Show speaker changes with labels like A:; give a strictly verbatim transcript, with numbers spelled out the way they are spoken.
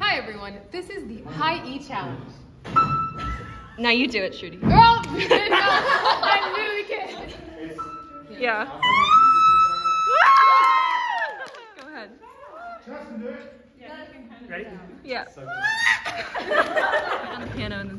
A: Hi everyone, this is the High E Challenge.
B: Now you do it, Shruti.
A: Girl, no, I literally can't.
B: Yeah. Go ahead.
C: Ready?
B: Yeah. On the piano and